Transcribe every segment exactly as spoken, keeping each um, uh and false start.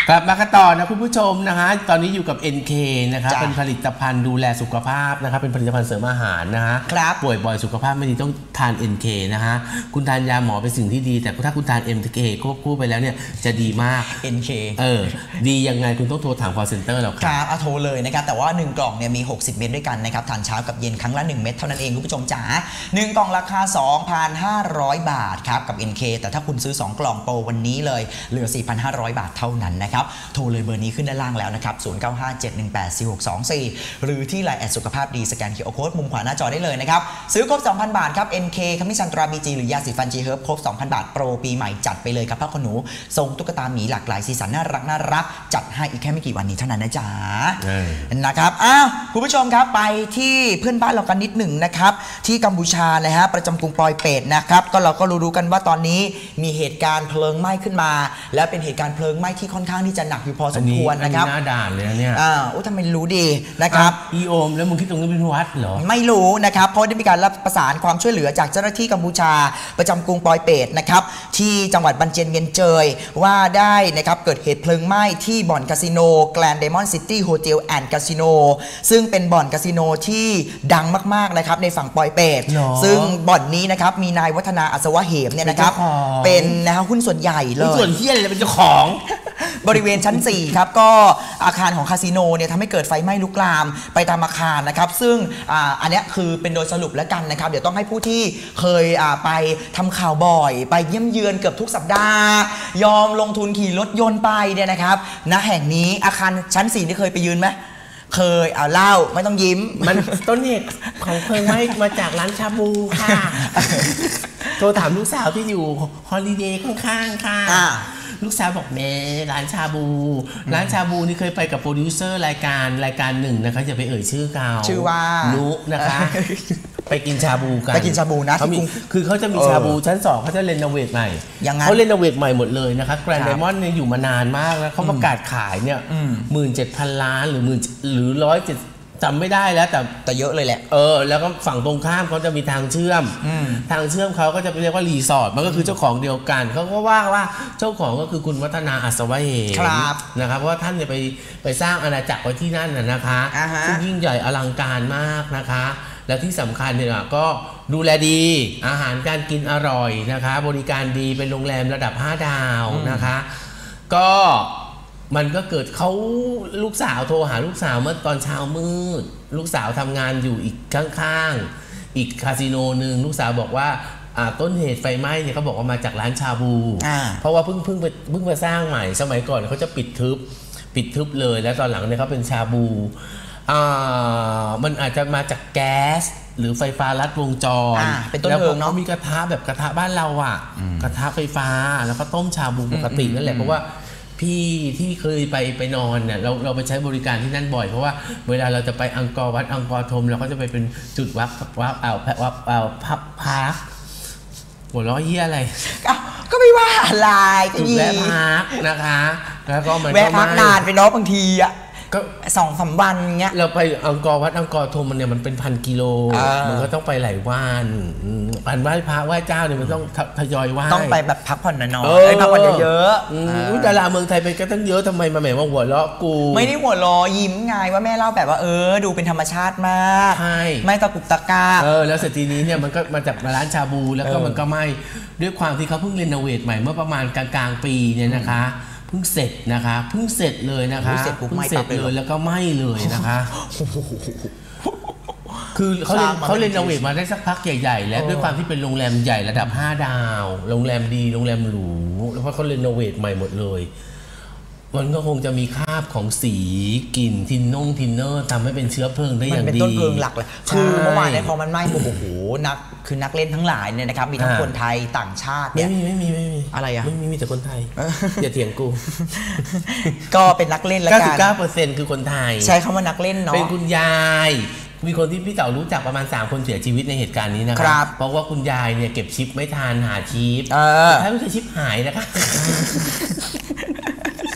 กลับมากันต่อนะคุณผู้ชมนะฮะตอนนี้อยู่กับ เอ็น เค นะครับเป็นผลิตภัณฑ์ดูแลสุขภาพนะครับเป็นผลิตภัณฑ์เสริมอาหารนะฮะป่วยบ่อยสุขภาพไม่ดีต้องทาน เอ็น เค นะฮะคุณทานยาหมอเป็นสิ่งที่ดีแต่ถ้าคุณทาน เอ็น เค ควบคู่ไปแล้วเนี่ยจะดีมากเอ็น เคเออดียังไงคุณต้องโทรถาม call center เราครับเอาโทรเลยนะครับแต่ว่าหนึ่งกล่องเนี่ยมีหกสิบเม็ดด้วยกันนะครับทานเช้ากับเย็นครั้งละหนึ่งเม็ดเท่านั้นเองคุณผู้ชมจ๋าหนึ่งกล่องราคา สองพันห้าร้อย บาทครับกับ เอ็น เค แต่ถ้าคุณซื้อสองกล่องโปรวันนี้เลยเหลือ สี่พันห้าร้อย บาทเท่านั้นนะครับโทรเลยเบอร์นี้ขึ้นด้านล่างแล้วนะครับศูนย์ เก้า ห้า เจ็ด หนึ่ง แปด สี่ หก สอง สี่หรือที่ไลน์แอดสุขภาพดีสแกน คิว อาร์ Code มุมขวาหน้าจอได้เลยนะครับซื้อครบ สองพัน บาทครับ เอ็น เค ขมิ้นชันตรา บี จี หรือยาสีฟัน จี เฮิร์บครบ สองพัน บาทโปรปีใหม่จัดไปเลยครับพ่อคุณหนูทรงตุ๊กตาหมีหลากหลายสีสันน่ารักน่ารักจัดให้อีกแค่ไม่กี่วันนี้เท่านั้นนะจ๊ะนะครับอ้าวคุณผู้ชมครับไปที่เพื่อนบ้านเรากันนิดหนึ่งนะครับที่กัมพูชานะฮะประจำกรุงปอยเปตนะครับก็เราก็รู้ๆกันว่าตอนนี้มีเหตุการณ์เพลิงไหม้ขึ้นมาและเป็นเหตุการณ์เพลิงไหม้ที่ค่อนข้างที่จะหนักอยู่พอสมควรนะครับหน้าด่านเลยเนี่ยอ่าอุ้ยทำไมรู้ดีนะครับอีโอมแล้วมึงคิดตรงนี้เป็นวัดเหรอไม่รู้นะครับเพราะได้มีการรับประสานความช่วยเหลือจากเจ้าหน้าที่กัมพูชาประจำกรุงปอยเปตนะครับที่จังหวัดบันเจียนเวียนเจยว่าได้นะครับเกิดเหตุเพลิงไหม้ที่บ่อนคาสิโนแกรนด์ไดมอนด์ซิตี้โฮเทลแอนด์คาสิโนซึ่งเป็นบ่อนคาสิโนที่ดังมากๆนะครับในฝั่งปอยเปตซึ่งบ่อนนี้นะครับมีนายวัฒนาอัศวะเหมเนี่ยนะครับเป็นนะหุ้นส่วนใหญ่เลยส่วนที่อะไรเป็นเจ้าของบริเวณชั้นสี่ครับก็อาคารของคาสิโนเนี่ยทำให้เกิดไฟไหม้ลุกลามไปตามอาคารนะครับซึ่ง อ, อันนี้คือเป็นโดยสรุปแล้วกันนะครับเดี๋ยวต้องให้ผู้ที่เคยไปทำข่าวบ่อยไปเยี่ยมเยือนเกือบทุกสัปดาห์ยอมลงทุนขี่รถยนต์ไปเนี่ยนะครับณแห่งนี้อาคารชั้นสี่ที่เคยไปยืนไหมเคยเอาเล่าไม่ต้องยิ้มมันต้นเหตุของเพลิงไหม้มาจากร้านชาบูค่ะโทรถามลูกสาวที่อยู่ฮอลิเดย์ข้างๆค่ะลูกสาวบอกแม่ร้านชาบูร้านชาบูนี่เคยไปกับโปรดิวเซอร์รายการรายการหนึ่งนะคะอย่าไปเอ่ยชื่อเขาชื่อว่านุนะคะไปกินชาบูกันไปกินชาบูนะเขามีคือเขาจะมีชาบูชั้นสองเขาจะเรโนเวทใหม่เขาเรโนเวทใหม่หมดเลยนะคะแกรนด์ไดมอนด์เนี่ยอยู่มานานมากแล้วเขาประกาศขายเนี่ยหมื่นเจ็ดพันล้านหรือหมื่นหรือร้อยเจ็ดจำไม่ได้แล้วแต่แต่เยอะเลยแหละเออแล้วก็ฝั่งตรงข้ามเขาจะมีทางเชื่อมทางเชื่อมเขาก็จะเรียกว่ารีสอร์ทมันก็คือเจ้าของเดียวกันเขาก็ว่าว่าเจ้าของก็คือคุณวัฒนาอัศวะเหมนะครับเพราะว่าท่านเนี่ยไปไปสร้างอาณาจักรไว้ที่นั่นนะคะซึ่งยิ่งใหญ่อลังการมากนะคะแล้วที่สำคัญเนี่ยก็ดูแลดีอาหารการกินอร่อยนะคะบริการดีเป็นโรงแรมระดับห้าดาวนะคะก็มันก็เกิดเขาลูกสาวโทรหาลูกสาวเมื่อตอนเช้ามืดลูกสาวทำงานอยู่อีกข้างๆอีกคาสิโนหนึ่งลูกสาวบอกว่าต้นเหตุไฟไหม้เนี่ยเขาบอกว่ามาจากร้านชาบูเพราะว่าเพิ่งเพิ่งไปเพิ่งมาสร้างใหม่สมัยก่อนเขาจะปิดทึบปิดทึบเลยแล้วตอนหลังเนี่ยเขาเป็นชาบูมันอาจจะมาจากแก๊สหรือไฟฟ้าลัดวงจรเป็นต้นเพลิงเนาะมีกระทะแบบกระทะบ้านเราอ่ะกระทะไฟฟ้าแล้วก็ต้มชาบูปกตินั่นแหละเพราะว่าพี่ที่เคยไปไปนอนเนี่ยเราเราไปใช้บริการที่นั่นบ่อยเพราะว่าเวลาเราจะไปอังกอร์วัดอังกอร์ธมเราก็จะไปเป็นจุดวัดวัดเอาวัดเอาพับพักหัวล้อเยี่ยอะไรก็ไม่ว่าอะไรจุดแวะพักนะคะแล้วก็มันแวะพักนานไปเนาะบางทีอ่ะก็สองสามวันเงี้ยเราไปอังกอร์วัดอังกอร์ธมมันเนี่ยมันเป็นพันกิโลมันก็ต้องไปหลายวันวันไหว้พระไหว้เจ้าเนี่ยมันต้องทยอยไหว้ต้องไปแบบพักผ่อนน้อยๆพักผ่อนเยอะๆดาราเมืองไทยไปก็ตั้งเยอะทำไมมาแหมว่าหัวเราะกูไม่ได้หัวเราะยิ้มไงว่าแม่เล่าแบบว่าเออดูเป็นธรรมชาติมากใช่ไม่ตะกุกตะกาเออแล้วเสร็จทีนี้เนี่ยมันก็มาจากร้านชาบูแล้วก็มันก็ไม่ด้วยความที่เขาเพิ่งเรโนเวทใหม่เมื่อประมาณกลางๆปีเนี่ยนะคะเพิ่งเสร็จนะคะเพิ่งเสร็จเลยนะคะเพิ่งเสร็จเลยแล้วก็ไหม้เลยนะคะคือเขาเล่นเขาเล่นรีโนเวทมาได้สักพักใหญ่ๆแล้วด้วยความที่เป็นโรงแรมใหญ่ระดับห้าดาวโรงแรมดีโรงแรมหรูแล้วเพราะเขาเล่นรีโนเวทใหม่หมดเลยมันก็คงจะมีคราบของสีกลิ่นทินนงทินเนอร์ทำให้เป็นเชื้อเพลิงได้อย่างดีมันเป็นต้นเพลิงหลักเลยคือเมื่อวานเนี่ยพอมันไหม้โอ้โหนักคือนักเล่นทั้งหลายเนี่ยนะครับมีทั้งคนไทยต่างชาติเนี่ยไม่มีไม่มีไม่มีอะไรอะไม่มีมีแต่คนไทยอย่าเถียงกูก็เป็นนักเล่นแล้วกันเก้าสิบเก้าเปอร์เซ็นต์ คือคนไทยใช้คำว่านักเล่นเนาะเป็นคุณยายมีคนที่พี่เต๋ารู้จักประมาณสามคนเสียชีวิตในเหตุการณ์นี้นะครับเพราะว่าคุณยายเนี่ยเก็บชิปไม่ทันหาชิปถ้าไม่ใช่ชิปหายนะคะ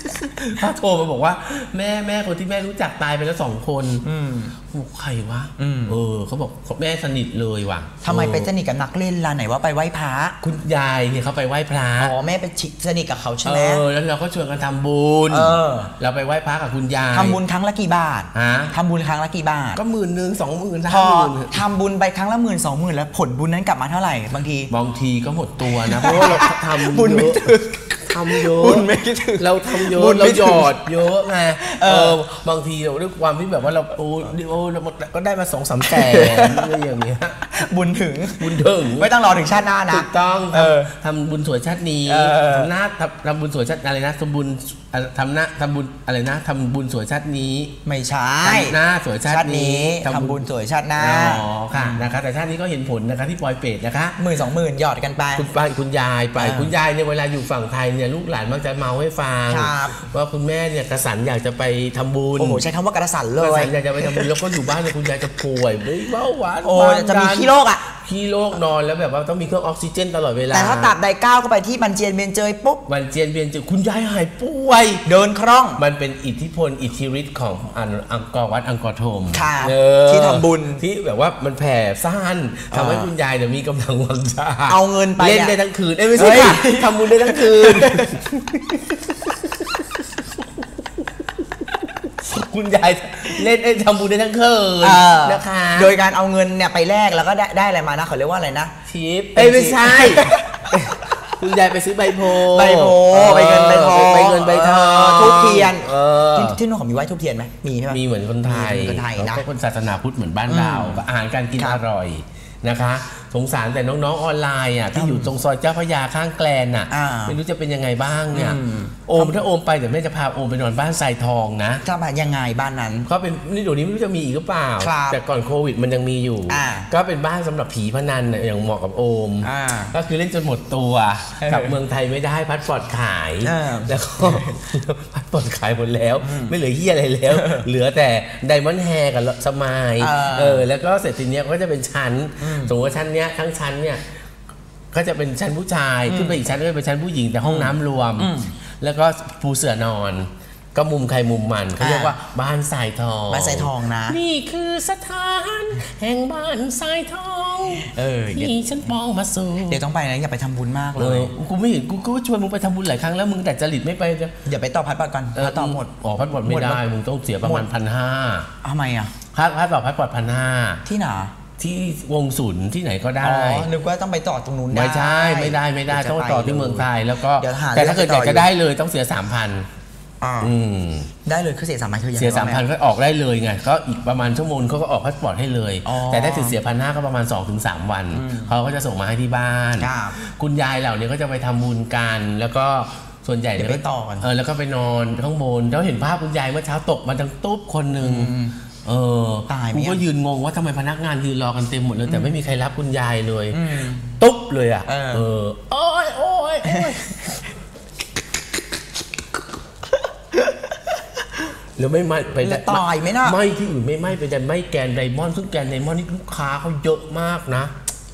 ถ้าโทรมาบอกว่าแม่แม่คนที่แม่รู้จักตายไปแล้วสองคนบอกใครวะเออเขาบอกแม่สนิทเลยว่ะทำไมไปสนิทกับนักเล่นล่ะไหนว่าไปไหว้พระคุณยายเนี่ยเขาไปไหว้พระอ๋อแม่ไปสนิทกับเขาใช่ไหมเออแล้วเราก็ชวนกันทำบุญเราไปไหว้พระกับคุณยายทำบุญครั้งละกี่บาทฮะทำบุญครั้งละกี่บาทก็หมื่นหนึ่งสองหมื่นพอทำบุญไปครั้งละหมื่นสองหมื่นแล้วผลบุญนั้นกลับมาเท่าไหร่บางทีบางทีก็หมดตัวนะเพราะว่าเราทำบุญไม่ถึงทำเยอะเราทำเยอะเราหยอดเยอะไงเออบางทีเราด้วยความที่แบบว่าเราโอ้โอ้เราก็ได้มาสองสามแสนอะไรอย่างเงี้ยบุญถึงบุญถึงไม่ต้องรอถึงชาติหน้านะถูกต้องทำบุญสวยชาตินี้ทำหน้าทำบุญสวยชาติอะไรนะทำบุญทำหน้าทำบุญอะไรนะทำบุญสวยชาตินี้ไม่ใช่หน้าสวยชาตินี้ทำบุญสวยชาติหน้าอ๋อค่ะนะคะแต่ชาตินี้ก็เห็นผลนะคะที่ปลอยเปรตนะคะหมื่นสองหมื่นหยอดกันไปคุณป้าคุณยายไปคุณยายเนี่ยเวลาอยู่ฝั่งไทยเนี่ยลูกหลานมักจะเมาให้ฟังว่าคุณแม่เนี่ยกระสันอยากจะไปทำบุญโอ้โหใช้คำว่ากระสันเลยกระสันอยากจะไปทำบุญแล้วก็อยู่บ้านเนี่ยคุณยายจะป่วยเบาหวานโอ้จะมีขี้โรคอ่ะขี้โรคนอนแล้วแบบว่าต้องมีเครื่องออกซิเจนตลอดเวลาแต่ถ้าตับใดก้าวเข้าไปที่บันเจียนเบียนเจยปุ๊บบันเจียนเบียนเจยคุณยายหายป่วยเดินคล่องมันเป็นอิทธิพลอิทธิฤทธิ์ของอังกอร์วัดอังกอร์ธมที่ทำบุญที่แบบว่ามันแผ่ซ่านทำให้คุณยายเนี่ยมีกำลังวังชาเอาเงินไปเล่นได้ทั้งคืนเอ้ยไม่ใช่ค่ะทำบุญได้ทั้งคืนคุณยายเล่นไอ้ทำบุญได้ทั้งคืนนะคะโดยการเอาเงินเนี่ยไปแลกแล้วก็ได้ได้อะไรมานะเขาเรียกว่าอะไรนะชิปเอ้ยไม่ใช่คุณยายไปซื้อใบโพใบโพใบเงินใบทองใบเงินใบทองทูบเทียนที่นู่นเขามีไหว้ทูบเทียนไหมมีใช่ไหมมีเหมือนคนไทยแล้วก็คนศาสนาพุทธเหมือนบ้านเราอาหารการกินอร่อยนะคะสงสารแต่น้องๆออนไลน์อ่ะที่อยู่ตรงซอยเจ้าพระยาข้างแกลนอ่ะไม่รู้จะเป็นยังไงบ้างเนี่ยโอมถ้าโอมไปเดี๋ยวแม่จะพาโอมไปนอนบ้านทรายทองนะจะมายังไงบ้านนั้นเขาเป็นนี่เดี๋ยวนี้ไม่รู้จะมีอีกหรือเปล่าแต่ก่อนโควิดมันยังมีอยู่ก็เป็นบ้านสำหรับผีพนันอย่างเหมาะกับโอมก็คือเล่นจนหมดตัวกลับเมืองไทยไม่ได้พัสปอร์ตขายแล้วก็พัสปอร์ตขายหมดแล้วไม่เหลือเหี้ยอะไรแล้วเหลือแต่ไดมอนด์แฮร์กับสมายเออแล้วก็เสร็จทีเนี้ยก็จะเป็นชั้นสมมติว่าชั้นเนี้ยทั้งชั้นเนี่ยก็จะเป็นชั้นผู้ชายขึ้นไปอีกชั้นก็เป็นชั้นผู้หญิงแต่ห้องน้ำรวมแล้วก็ปูเสื่อนอนก็มุมใครมุมมันเขาเรียกว่าบ้านทรายทองบ้านทรายทองนะนี่คือสถานแห่งบ้านทรายทองเออที่ฉันมองมาสู่เดี๋ยวต้องไปนะอย่าไปทำบุญมากเลยกูไม่เห็นกูก็ชวนมึงไปทำบุญหลายครั้งแล้วมึงแต่จริตไม่ไปอย่าไปต่อพัดปอดกันพัดต่อหมดอ๋อพัดปอดไม่ได้มึงต้องเสียประมาณพันห้าทำไมอ่ะพัดพัดต่อพัดปอดพันห้าที่ไหนที่วงศูนย์ที่ไหนก็ได้อ๋อนึกว่าต้องไปต่อตรงนู้นได้ไม่ใช่ไม่ได้ไม่ได้ต้องต่อที่เมืองไทยแล้วก็แต่ถ้าเกิดอยากจะได้เลยต้องเสียสามพันได้เลยคือเสียสามพันคือเสียสามพันก็ออกได้เลยไงก็อีกประมาณชั่วโมงเขาก็ออกพาสปอร์ตให้เลยแต่ถ้าถึงเสียพันห้าก็ประมาณ สองถึงสาม วันเขาก็จะส่งมาให้ที่บ้านคุณยายเหล่านี้ก็จะไปทำบุญกันแล้วก็ส่วนใหญ่เนี่ยไปต่อกันเออแล้วก็ไปนอนข้างบนแล้วเห็นภาพคุณยายเมื่อเช้าตกมาทั้งตุ๊บคนหนึ่งเออตายไหมกูก็ยืนงงว่าทำไมพนักงานยืนรอกันเต็มหมดเลยแต่ไม่มีใครรับคุณยายเลยตุ๊บเลยอ่ะเออโอ้ยโอ้ยโอ้ยแล้วไม่ไหม้ไปตายไหมนะไหม้ที่อื่นไม่ไหม้ไปแต่ไหม้แกนไดมอนด์ซึ่งแกนไดมอนด์นี่ลูกค้าเขาเยอะมากนะ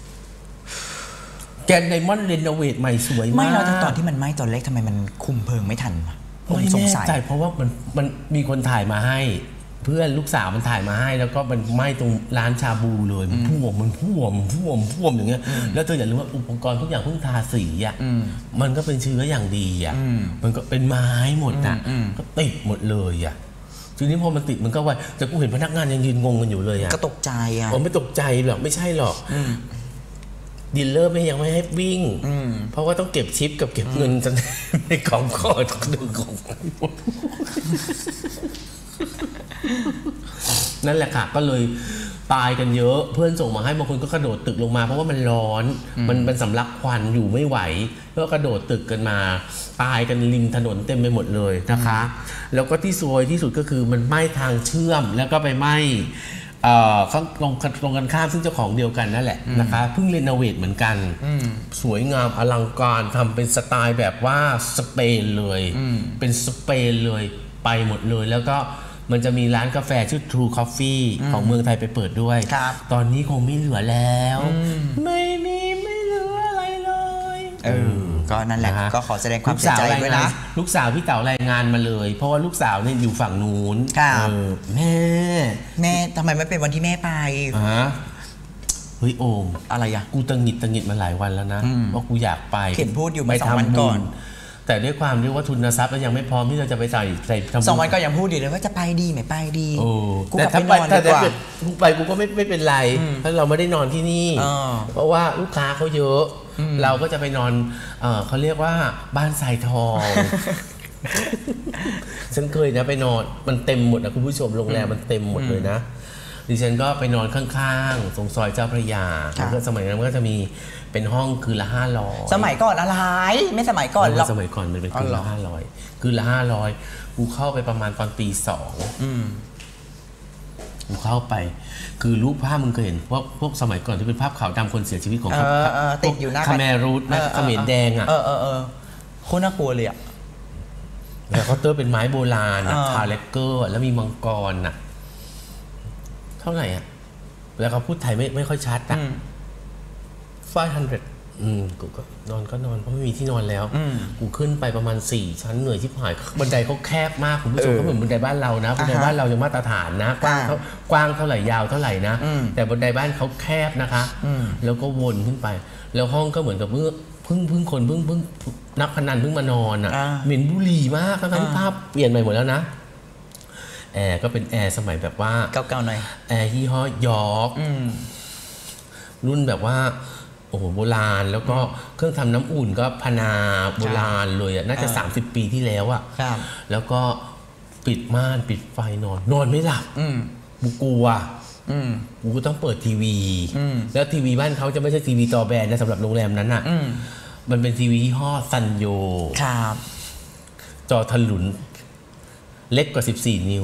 แกนไดมอนด์เรโนเวทใหม่สวยมากไม่เราตอนที่มันไหม้ตอนแรกทำไมมันคุมเพลิงไม่ทันไม่แน่ใจเพราะว่ามันมันมีคนถ่ายมาให้เพื่อนลูกสาวมันถ่ายมาให้แล้วก็มันไหม้ตรงร้านชาบูเลยมันพ่วงมันพ่วงพ่วงพ่วงอย่างเงี้ยแล้วเธออย่าลืมว่าอุปกรณ์ทุกอย่างเพิ่งทาสีอ่ะมันก็เป็นเชื้ออย่างดีอ่ะมันก็เป็นไม้หมดอ่ะก็ติดหมดเลยอ่ะทีนี้พอมันติดมันก็ไวแต่กูเห็นพนักงานยังยืนงงกันอยู่เลยอ่ะก็ตกใจอ่ะผมไม่ตกใจหรอกไม่ใช่หรอกดีลเลอร์ไม่ยังไม่ให้วิ่งเพราะว่าต้องเก็บชิปกับเก็บเงินในกล่องคอร์ดดึงของนั่นแหละค่ะก็เลยตายกันเยอะเพื่อนส่งมาให้บางคนก็กระโดดตึกลงมาเพราะว่ามันร้อนมันเป็นสำลักควันอยู่ไม่ไหวก็กระโดดตึกกันมาตายกันริมถนนเต็มไปหมดเลยนะคะแล้วก็ที่ซวยที่สุดก็คือมันไหม้ทางเชื่อมแล้วก็ไปไหม้ข้างตรงตรงกันข้ามซึ่งเจ้าของเดียวกันนั่นแหละนะคะเพิ่งรีโนเวทเหมือนกันสวยงามอลังการทำเป็นสไตล์แบบว่าสเปนเลยเป็นสเปนเลยไปหมดเลยแล้วก็มันจะมีร้านกาแฟชื่อ True Coffee ของเมืองไทยไปเปิดด้วยตอนนี้คงไม่เหลือแล้วไม่มีไม่เหลืออะไรเลยเออก็นั่นแหละก็ขอแสดงความเสียใจด้วยนะลูกสาวพี่เต๋ารายงานมาเลยเพราะว่าลูกสาวเนี่ยอยู่ฝั่งนู้นแม่แม่ทำไมไม่เป็นวันที่แม่ไปฮะเฮ้ยโอมอะไรอะกูตังหิดตังหิดมาหลายวันแล้วนะว่ากูอยากไปเห็นพูดอยู่ไม่สองวันก่อนแต่ด้วยความที่ว่าทุนทรัพย์แล้วยังไม่พร้อมที่เราจะไปใส่ใส่สองวันก็ยังพูดอยู่เลยว่าจะไปดีไม่ไปดีกูกลับไปนอนดีกว่ากูไปกูก็ไม่ไม่เป็นไรเพราะเราไม่ได้นอนที่นี่เพราะว่าลูกค้าเขาเยอะเราก็จะไปนอนเขาเรียกว่าบ้านทรายทองฉันเคยนะไปนอนมันเต็มหมดนะคุณผู้ชมโรงแรมมันเต็มหมดเลยนะดิฉันก็ไปนอนข้างๆตรงซอยเจ้าพระยาแล้วก็สมัยนั้นมันก็จะมีเป็นห้องคืนละห้าร้อยสมัยก่อนอะไรไม่สมัยก่อนหรอกสมัยก่อนมันเป็นคืนละห้าร้อยคืนละห้าร้อยกูเข้าไปประมาณตอนปีสองกูเข้าไปคือรูปภาพมึงเคยเห็นพวกพวกสมัยก่อนที่เป็นภาพขาวดำคนเสียชีวิตของติดอยู่หน้าคาเมรูดนะคาเมรแดงอ่ะเออเออเออโคตรน่ากลัวเลยอ่ะแล้วเขาเตอร์เป็นไม้โบราณทาเลกเกอร์แล้วมีมังกรอ่ะเท่าไหร่อ่ะแล้วเขาพูดไทยไม่ไม่ค่อยชัดอ่ะfive hundred อืมกูก็นอนก็นอนเพราะไม่มีที่นอนแล้วกูขึ้นไปประมาณสี่ชั้นเหนื่อยที่ผายบันไดเขาแคบมากคุณผู้ชมก็เหมือนบันไดบ้านเรานะบันไดบ้านเรายังมาตรฐานนะกว้างกว้างเท่าไหร่ยาวเท่าไหร่นะแต่บันไดบ้านเขาแคบนะคะแล้วก็วนขึ้นไปแล้วห้องก็เหมือนกับเมื่อพึ่งพึ่งคนพึ่งพึ่งนักพนันพึ่งมานอนอ่ะเหม็นบุหรี่มากทั้งที่ภาพเปลี่ยนไปหมดแล้วนะแอร์ก็เป็นแอร์สมัยแบบว่าเก่าๆหน่อยแอร์ยี่ห้อยอร์กรุ่นแบบว่าโอ้โหโบราณแล้วก็เครื่องทำน้ำอุ่นก็พนาโบราณเลยอ่ะน่าจะสามสิบปีที่แล้วอ่ะแล้วก็ปิดม่านปิดไฟนอนนอนไม่หลับกูกลัวกูก็ต้องเปิดทีวีแล้วทีวีบ้านเขาจะไม่ใช่ทีวีจอแบนนะสำหรับโรงแรมนั้นอ่ะมันเป็นทีวียี่ห้อซันโยจอถลุนเล็กกว่าสิบสี่นิ้ว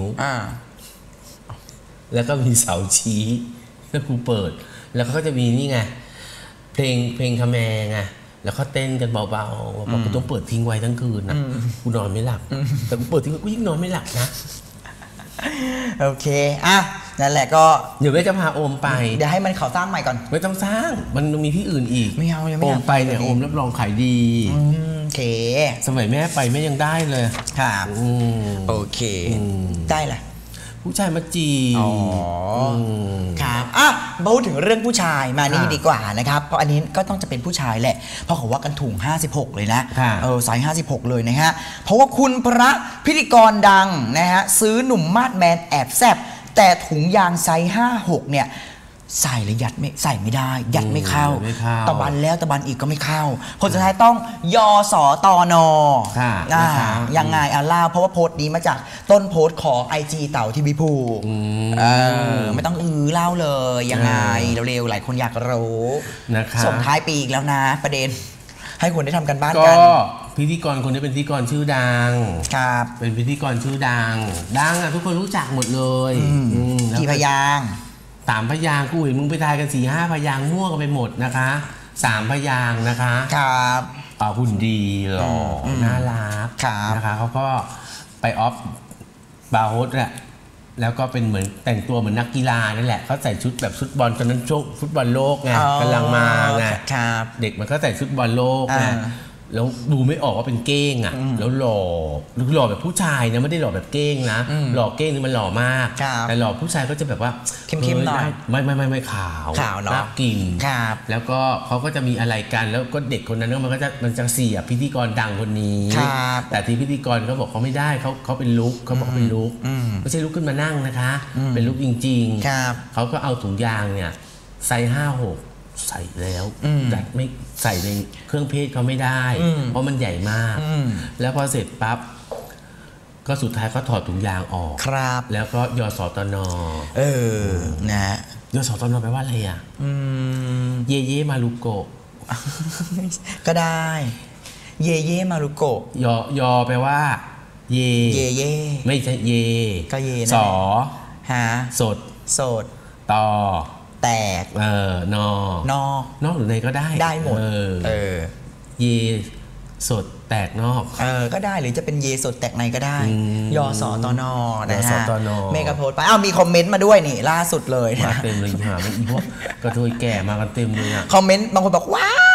แล้วก็มีเสาชี้แล้วกูเปิดแล้วก็จะมีนี่ไงเพลงเพลงคาแมไงแล้วก็เต้นกันเบาๆบอกกูต้องเปิดทิ้งไว้ทั้งคืนนะกูนอนไม่หลับแต่กูเปิดทิ้งไว้กูยิ่งนอนไม่หลับนะโอเคอ่ะนั่นแหละก็เดี๋ยวแม่จะพาโอมไปเดี๋ยวให้มันเขาสร้างใหม่ก่อนไม่ต้องสร้างมันมีที่อื่นอีกไม่เอายังไม่โอมไปเนี่ยโอมรับรองขายดีโอเคสมัยแม่ไปแม่ยังได้เลยครับโอเคได้แหละผู้ชายมาจีอ๋อครับอ่ะพูดถึงเรื่องผู้ชายมานี่ดีกว่านะครับเพราะอันนี้ก็ต้องจะเป็นผู้ชายแหละเพราะเขาว่ากันถุงห้าสิบหกเลยนะเออไซส์ห้าสิบหกเลยนะฮะเพราะว่าคุณพระพิธีกรดังนะฮะซื้อหนุ่มมาดแมนแอบแซบแต่ถุงยางไซส์ห้าหกเนี่ยใส่เลยยัดไม่ใส่ไม่ได้ยัดไม่เข้าตะบันแล้วตะบันอีกก็ไม่เข้าคนสุดท้ายต้องยสตนยังไงอ่ะเล่าเพราะว่าโพสต์นี้มาจากต้นโพสต์ของ ไอ จี เต่าทีวีภูไม่ต้องอือเล่าเลยยังไงเร็วๆหลายคนอยากรู้ส่งท้ายปีอีกแล้วนะประเด็นให้คนได้ทำกันบ้านกันก็พิธีกรคนนี้เป็นพิธีกรชื่อดังครับเป็นพิธีกรชื่อดังดังอ่ะทุกคนรู้จักหมดเลยกี่พยางสามพยางกูเห็นมึงไปทายกันสี่ห้าพยางมั่วกันไปหมดนะคะสามพยางนะคะครับหุ่นดีหล่อน่ารักนะคะเขาก็ไปออฟบาร์โฮสแหละแล้วก็เป็นเหมือนแต่งตัวเหมือนนักกีฬานั่นแหละเขาใส่ชุดแบบฟุตบอลตอนนั้นช่วงฟุตบอลโลกไงกำลังมาไงเด็กมันก็ใส่ฟุตบอลโลกไงแล้วดูไม่ออกว่าเป็นเก้งอ่ะแล้วหล่อหล่อแบบผู้ชายนะไม่ได้หล่อแบบเก้งนะหล่อเก้งนี่มันหล่อมากแต่หล่อผู้ชายก็จะแบบว่าเข้มๆหน่อยไม่ไม่ไม่ไม่ขาวขาวเนาะน่ากินแล้วก็เขาก็จะมีอะไรกันแล้วก็เด็กคนนั้นมันก็จะมันจะเสียพิธีกรดังคนนี้แต่ที่พิธีกรเขาบอกเขาไม่ได้เขาเขาเป็นลุกเขาบอกเป็นลุกไม่ใช่ลุกขึ้นมานั่งนะคะเป็นลุกจริงๆเขาก็เอาถุงยางเนี่ยไซส์ห้าหกใส่แล้วดัดไม่ใส่ในเครื่องเพศเขาไม่ได้เพราะมันใหญ่มากแล้วพอเสร็จปั๊บก็สุดท้ายเขาถอดถุงยางออกครับแล้วก็ยสตนเออนะยสตนแปลว่าอะไรอ่ะเยเยมารุโกะก็ได้เยเยมารุโกะยยอแปลว่าเยเยเยไม่ใช่เยก็เยสอฮะสดสดตอแตกเออนอนอนอกหรือในก็ได้ได้หมดเออเออเยสดแตกนอกเออก็ได้หรือจะเป็นเยสดแตกในก็ได้ยสตนนะฮะเมกะโพสต์ไปอ้าวมีคอมเมนต์มาด้วยนี่ล่าสุดเลยมาเต็มเลยหาไม่อีพวกกระเทยแก่มากันเต็มเลยอ่ะคอมเมนต์บางคนบอกว้าย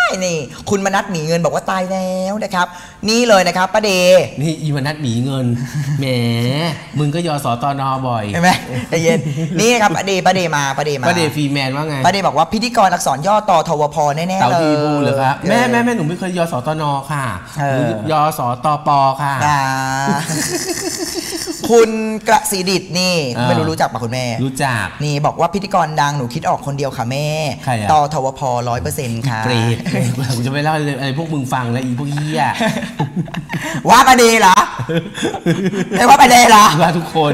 นี่คุณมนัสหมีเงินบอกว่าตายแล้วนะครับนี่เลยนะครับป้าเดนี่อีมนัสหมีเงินแหมมึงก็ยอสตนบ่อยใช่ไหมใจเย็นนี่ครับป้าเดป้าเดมาป้าเดมาป้าเดฟรีแมนว่าไงป้าเดบอกว่าพิธีกรอักษรย่อต่อทวพแน่ๆเลยเต่าทีบูเหรอครับแม่แม่แม่หนูไม่เคยยอสตนค่ะยอสตปค่ะคุณกระสีดิษฐ์นี่ไม่รู้รู้จักป่ะคุณแม่รู้จักนี่บอกว่าพิธีกรดังหนูคิดออกคนเดียวค่ะแม่ต่อทวพร้อยเปอร์เซ็นต์ค่ะเปรตกูจะไม่เล่าอะไรพวกมึงฟังแล้วอีพวกเหี้ยว่าประเดเหรอไม่ว่าประเดเหรอว่าทุกคน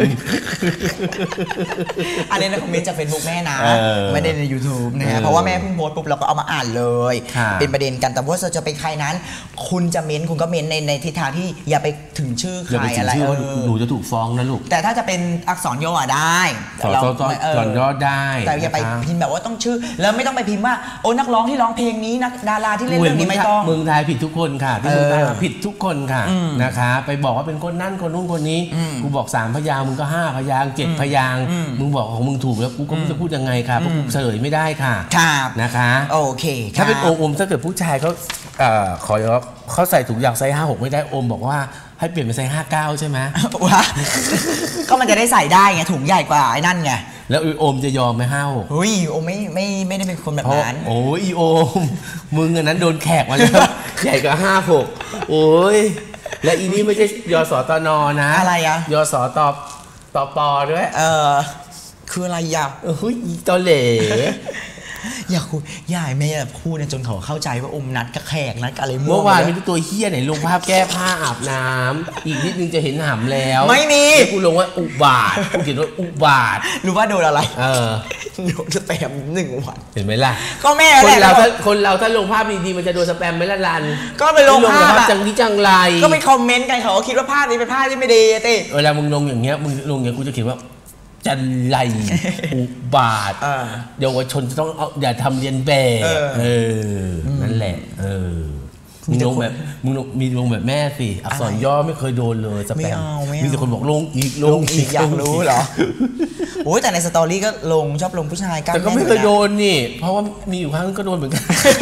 อันนี้ในคอมเมนต์จากเฟซบุ๊กแม่นะไม่ได้ใน ยูทูบ นะฮะเพราะว่าแม่เพิ่งโพสต์ปุ๊บเราก็เอามาอ่านเลยเป็นประเด็นกันแต่ว่าจะเป็นใครนั้นคุณจะเม้นคุณก็เม้นในในทิศทางที่อย่าไปถึงชื่อใครอะไรหนูจะถูกฟ้องนะลูกแต่ถ้าจะเป็นอักษรย่อได้เราอักษรย่อได้แต่อย่าไปพิมพ์แบบว่าต้องชื่อแล้วไม่ต้องไปพิมพ์ว่าโอ้นักร้องที่ร้องเพลงนี้นักดาราที่เล่นเรื่องนี้ไม่ต้องเมืองไทยผิดทุกคนค่ะที่เมืองไทยผิดทุกคนค่ะนะคะไปบอกว่าเป็นคนนั่นคนนู้นคนนี้กูบอกสามพยางมึงก็ห้าพยางเจ็ดพยางมึงบอกของมึงถูกแล้วกูก็ไม่จะพูดยังไงค่ะเพราะกูเฉลยไม่ได้ค่ะนะคะโอเคถ้าเป็นโอมถ้าเกิดผู้ชายเขาขอเขาใส่ถุงยางไซส์ห้าหกไม่ได้โอมบอกว่าให้เปลี่ยนเป็นไซส์ห้าเก้าใช่ไหมว่าก็มันจะได้ใส่ได้ไงถุงใหญ่กว่าไอ้นั่นไงแล้วโอมจะยอมไหมห้าหกเฮ้ยโอมไม่ไม่ไม่ได้เป็นคนแบบนั้นโอ้ยโอมมึงอันนั้นโดนแขกมาแล้วใหญ่กว่าห้าหกโอ้ยและอีนี่ไม่ใช่ยสตนนะอะไรอะยสตตปด้วยเออคืออะไรอ่ะเฮ้ยตอเหล่อยากคุยยายแม่พูดเนี่ยจนเขาเข้าใจว่าอมนัดกับแขกนัดกับอะไรเมื่อวานมีตัวเฮี้ยไหนลงภาพแก้ผ้าอาบน้ำอีกนิดนึงจะเห็นหำแล้วไม่มีกูลงว่าอุบาทกูเขียนว่าอุบาทรู้ว่าโดนอะไรเออโดนสแปมหนึ่งวันเห็นไหมล่ะก็แม่คนเราถ้าคนเราถ้าลงภาพดีๆมันจะโดนสแปมไหมล่ะรันก็ไปลงภาพจังนี้จังไรก็ไปคอมเมนต์กันเขาคิดว่าภาพนี้เป็นภาพที่ไม่ดีติเวลามึงลงอย่างเงี้ยมึงลงอย่างกูจะเขียนว่าจันไรอุบาทเยาวชนจะต้องเอาอย่าทำเรียนแบบเออนั่นแหละเออมึงลงแบบมึงมีลงแบบแม่สิอักษรย่อไม่เคยโดนเลยสแปมมีแต่คนบอกลงอีกลงอีกอยากรู้เหรอโอ้ยแต่ในสตอรี่ก็ลงชอบลงผู้ชายกันแต่ก็ไม่เคยโดนนี่เพราะว่ามีอยู่ครั้งก็โดนเหมือนกัน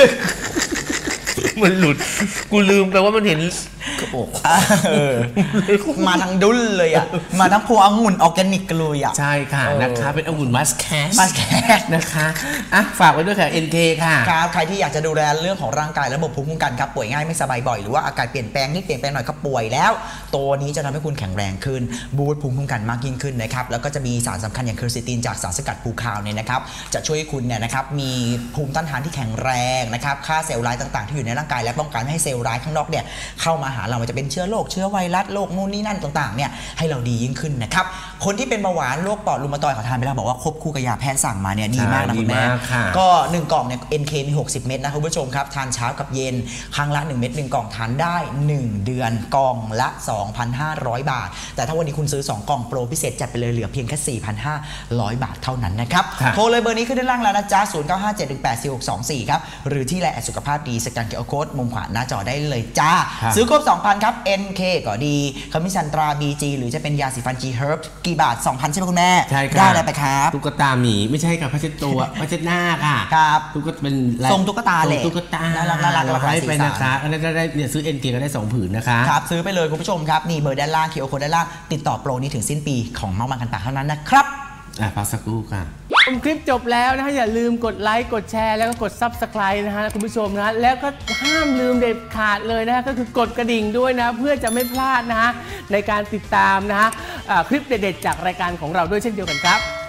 มันหลุดกูลืมไปว่ามันเห็นกระบอกมาทั้งดุ้นเลยอ่ะมาทั้งพวงองุ่นออร์แกนิกกันเลยอ่ะใช่ค่ะนะคะเป็นองุ่นมัสแคสมัสแคสนะคะอ่ะฝากไว้ด้วยค่ะ เอ็น เค ค่ะครับใครที่อยากจะดูแลเรื่องของร่างกายระบบภูมิคุ้มกันครับป่วยง่ายไม่สบายบ่อยหรือว่าอากาศเปลี่ยนแปลงนิดเปลี่ยนแปลงหน่อยก็ป่วยแล้วตัวนี้จะทำให้คุณแข็งแรงขึ้นบูสต์ภูมิคุ้มกันมากยิ่งขึ้นนะครับแล้วก็จะมีสารสำคัญอย่างเคอร์ซิตินจากสารสกัดภูคาวเนี่ยนะครับจะช่วยให้คุณเนี่ยนะครับมีภูมิต้านทานที่แข็งแรงนะครับฆ่าเซลล์ร้ายต่างๆที่อยู่ในร่างกายและป้องกันไม่ให้เซลล์ร้ายข้างนอกเนี่ยเข้ามาหาเรามันจะเป็นเชื้อโรคเชื้อไวรัสโรคนู่นนี่นั่นต่างๆเนี่ยให้เราดียิ่งขึ้นนะครับคนที่เป็นเบาหวานโรคปอดรูมาตอยด์เขาทานไปแล้วบอกว่าควบคู่กับยาแพทย์สั่งมาเนี่ยดีมากนะคุณแม่ก็หนึ่งกล่องเนี่ย เอ็น เค มีหกสิบเม็ดนะคุณผู้ชมครับทานเช้ากับเย็นครั้งละหนึ่งเม็ดหนึ่งกล่องทานได้หนึ่งเดือนกล่องละ สองพันห้าร้อย บาทแต่ถ้าวันนี้คุณซื้อสองกล่องโปรพิเศษจัดไปเลยเหลือเพียงแค่ สี่พันห้าร้อย บาทเท่านั้นนะครับโทรเลยเบอร์นี้ขึ้นด้านล่างแล้วนะจ๊ะศูนย์ เก้า ห้า เจ็ด หนึ่ง แปด สี่ หก สอง สี่ครับหรือที่ไลน์แอดสุขภาพดีสแกน คิว อาร์ Code มุมขวาหน้าจอได้เลยจ้าซื้อครบ สองพัน ครับ เอ็น เค ก็ดีคอมมิชชั่นตรา บี จี หรือจะเป็นยาสีฟัน G Herb กี่บาท สองพัน ใช่ไหมคุณแม่ใช่ครับได้อะไรไปครับตุ๊กตาหมีไม่ใช่กับผ้าเช็ดตัวผ้าเช็ดหน้าค่ะครับตุ๊กตาเป็นทรงตุ๊กตาแหละตุ๊กตาน่ารักน่ารักให้ไปนะคะอันนั้นได้เนี่ยซื้อ เอ็น เค ก็ได้สองผืนนะคะครับซื้อไปเลยคุณผู้ชมครับนี่เบอร์ด้านล่าง คิว อาร์ Code ด้านล่างติดต่อโปรนี้ถึงสิ้นปีของเมามันกันปากเท่านั้นนะครับอ่ะพักสักครู่ค่ะชมคลิปจบแล้วนะฮะอย่าลืมกดไลค์กดแชร์แล้วก็กด ซับสไครบ์ นะฮะคุณผู้ชมนะแล้วก็ห้ามลืมเด็ดขาดเลยนะฮะก็คือกดกระดิ่งด้วยนะเพื่อจะไม่พลาดนะฮะในการติดตามนะฮะคลิปเด็ดๆจากรายการของเราด้วยเช่นเดียวกันครับ